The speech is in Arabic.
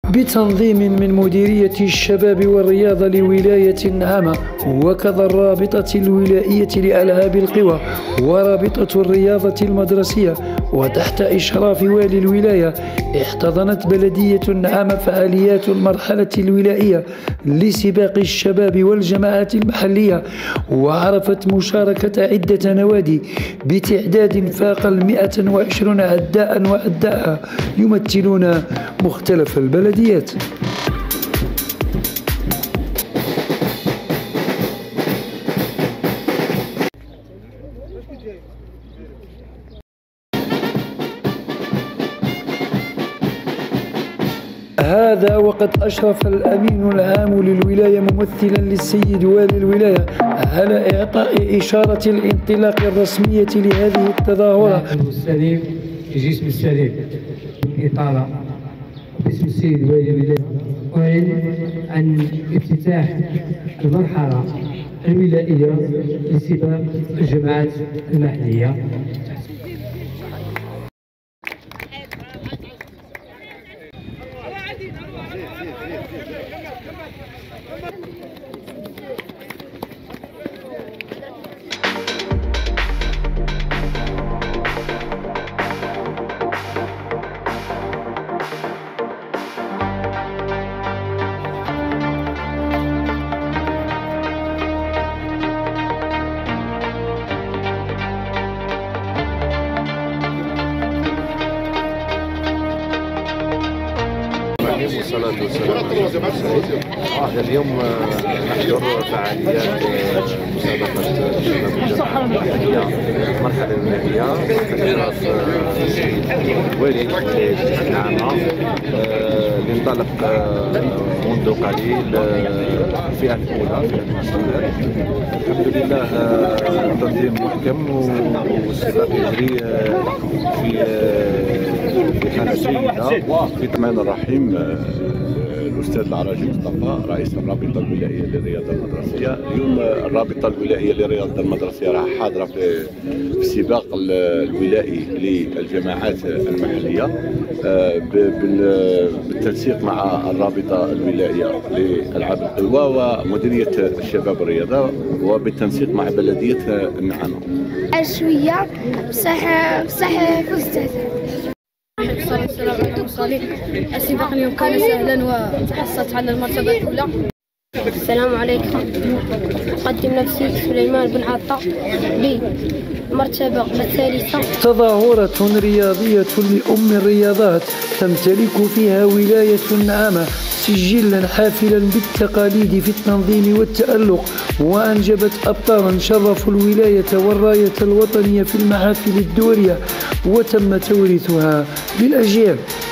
بتنظيم من مديرية الشباب والرياضة لولاية النعامة، وكذا الرابطة الولائية لألعاب القوى ورابطة الرياضة المدرسية، وتحت إشراف والي الولاية، احتضنت بلدية النعامة فعاليات المرحلة الولائية لسباق الشباب والجماعات المحلية، وعرفت مشاركة عدة نوادي بتعداد فاق 120 عداء وعداء يمثلون مختلف البلديات. هذا وقد أشرف الأمين العام للولاية ممثلا للسيد والي الولاية على إعطاء إشارة الانطلاق الرسمية لهذه التظاهرة. السليم في جسم السليم إطارة باسم السيد والي الولاية. أعلن عن افتتاح المرحلة الولائية لسباق الجماعات المحلية. والصلاة والسلام على المرسلين. اليوم نحضر فعاليات مسابقة الشباب والجماعات المرحلة الولائية تحت إشراف والي ولاية النعامة، لانطلق منذ قليل الفئة الأولى فئة المسؤولات. الحمد لله تنظيم محكم والسباق يجري في حالة جيدة. بسم الله الرحمن الرحيم. الأستاذ العراجي مصطفى رئيس الرابطة الولائية للرياضة المدرسية. اليوم الرابطة الولائية للرياضة المدرسية راح حاضرة في السباق الولائي للجماعات المحلية بالتنسيق مع الرابطة الولائية لألعاب القوى ومديرية الشباب والرياضة وبالتنسيق مع بلدية النعامة. شوية بصح فزت. الصلاة والسلام على المرسلين. السباق اليوم كان سهلا وتحصلت على المرتبة الأولى. السلام عليكم. أقدم نفسي سليمان بن عطا بمرتبة الثالثة. تظاهرة رياضية لأم الرياضات تمتلك فيها ولاية النعامة سجلا حافلا بالتقاليد في التنظيم والتألق، وأنجبت أبطالا شرفوا الولاية والراية الوطنية في المحافل الدولية وتم توريثها بالأجيال.